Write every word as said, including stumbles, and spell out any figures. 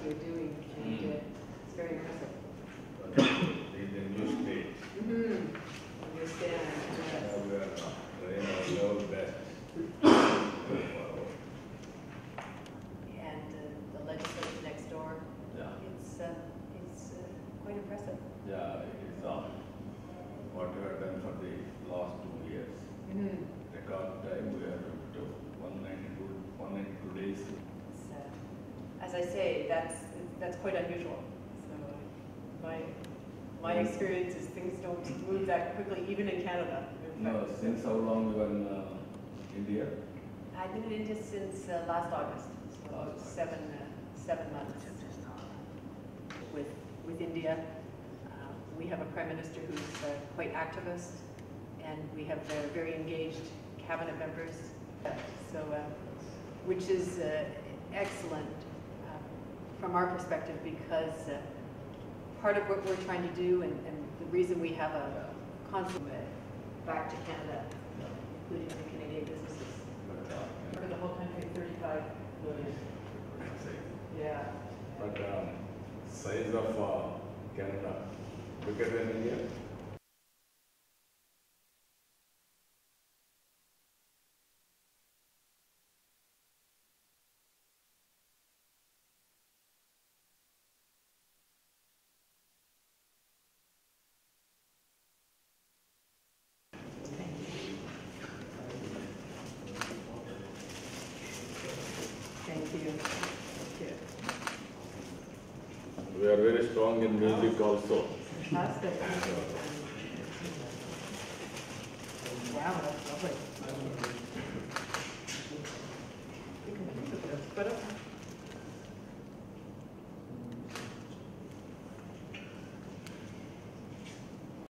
you're doing, and Mm. uh, it's very impressive. But in the new state, Mm-hmm. Understand. Yes. uh, we are trying our level best. And uh, the legislature next door, Yeah, it's, uh, it's uh, quite impressive. yeah, it's uh, what we have done for the last two years. Mm-hmm. Record time, we are up to one ninety-two, one ninety-two days. It's, uh, as I say, that's, that's quite unusual. So my, my experience is things don't move that quickly, even in Canada. In No, fact, since how long you are in uh, India? I've been in India since uh, last August, so Last August. seven, uh, seven months with, with India. Uh, we have a prime minister who's uh, quite activist, and we have uh, very engaged cabinet members. So, uh, which is uh, excellent uh, from our perspective, because uh, part of what we're trying to do, and, and the reason we have a consulate back to Canada, including the Canadian businesses. But, uh, For the whole country, thirty-five billion. Yeah. But um, size of uh, Canada bigger than India? Thank you. Thank you. We are very strong in music also. Fantastic. Wow,